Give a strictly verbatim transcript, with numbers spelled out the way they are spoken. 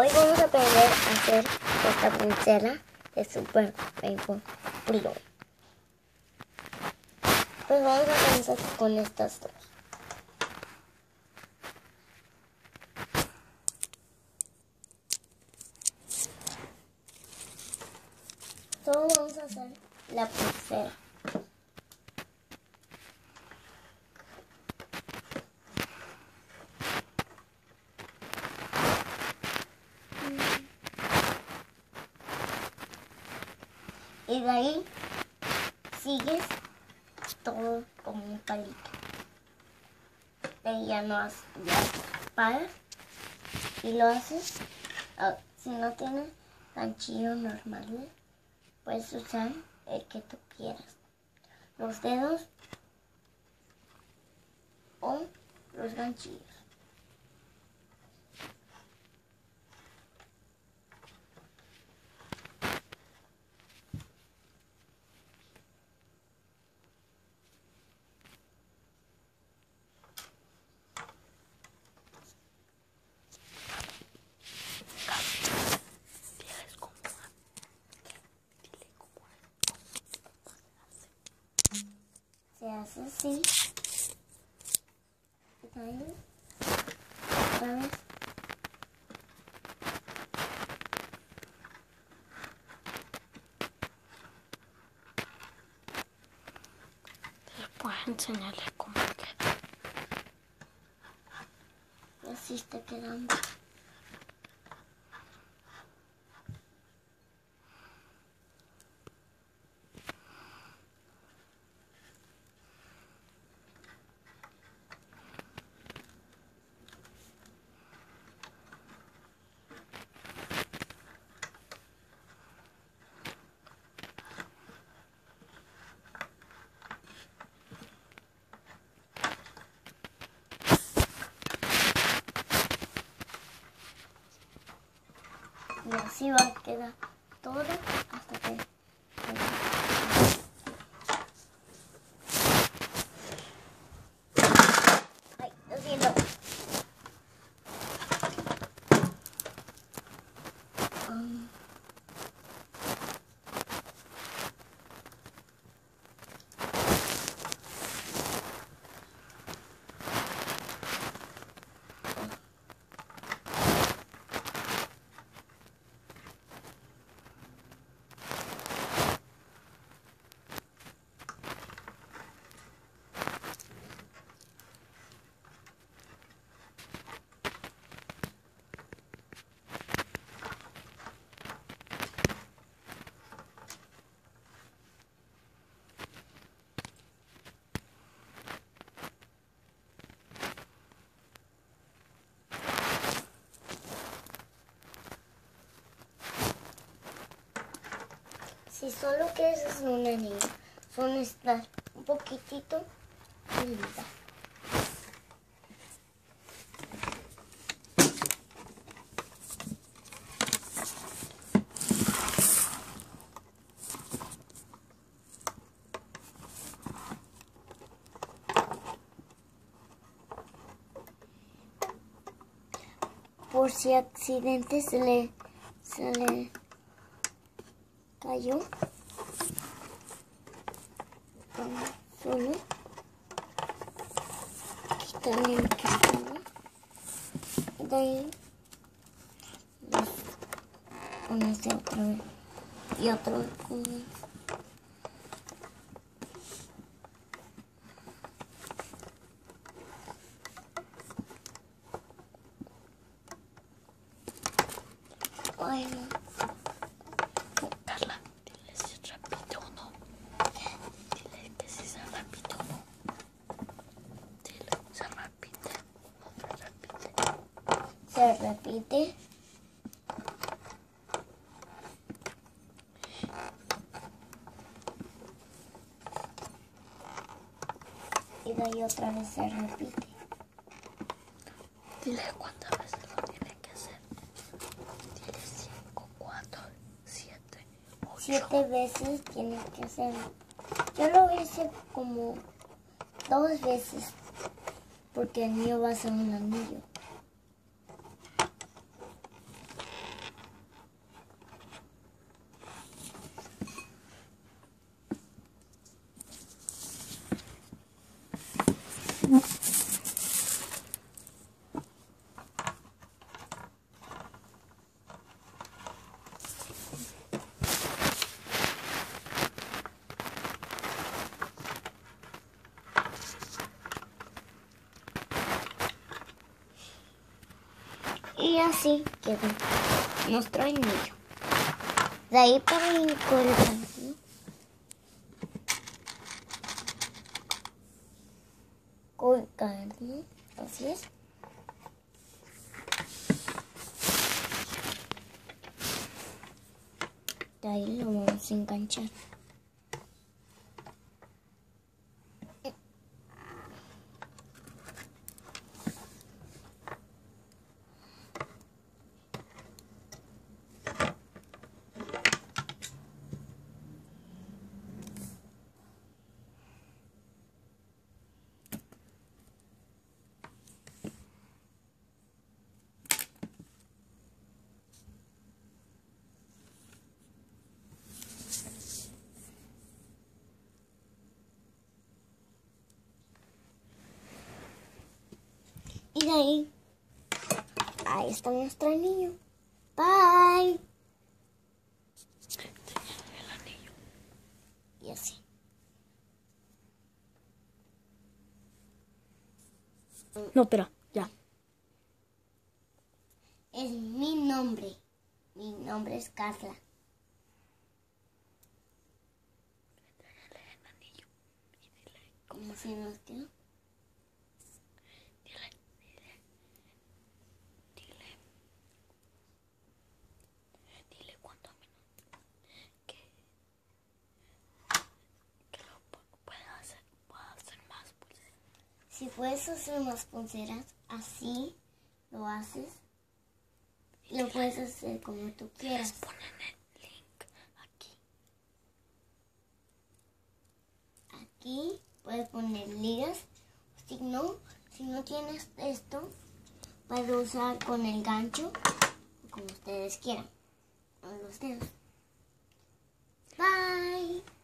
Hoy vamos a aprender a hacer esta pulsera de Super Rainbow Balloon. Pues vamos a comenzar con estas dos. Solo vamos a hacer la pulsera. Y de ahí sigues todo como un palito. De ahí ya no haces, ya paras y lo haces. Si no tienes ganchillo normal, puedes usar el que tú quieras. Los dedos o los ganchillos. Se hace así. Y ahí, otra vez. Después enseñarles cómo queda. Y así está quedando. Y así va a quedar todo hasta que... Ay, lo siento. Um, Si solo quieres hacer una niña, solo necesitas un poquitito de lila. Por si accidente se le, se le cayó, solo quitarle el cristal y de ahí los pones de otra vez y otro vez pones. Bueno, Carla, dile si repite o no. Dile que si se repite o no. Dile, se repite. No se repite. se repite. Y de ahí otra vez se repite. Dile cuántas veces lo tiene que hacer. Dile cinco, cuatro, siete, ocho. Siete veces tienes que hacerlo. Yo lo hice como dos veces porque el mío va a ser un anillo. Y así quedó nuestro anillo. De ahí para ir colgando. Colgando. Así es. De ahí lo vamos a enganchar. Y de ahí, ahí está nuestro anillo. Bye. El anillo. Y así. No, espera, ya. Es mi nombre. Mi nombre es Carla. El anillo. Y dile, ¿Cómo se nos quedó? dile, dile, dile, dile cuánto minutos que, que lo pu- pueda hacer, pueda hacer más pulseras. Si puedes hacer más pulseras, así lo haces. Lo puedes hacer como tú Les quieras. ponen el link aquí. Aquí puedes poner ligas. Si no, si no tienes esto, puedes usar con el gancho, como ustedes quieran. Con los dedos. Bye.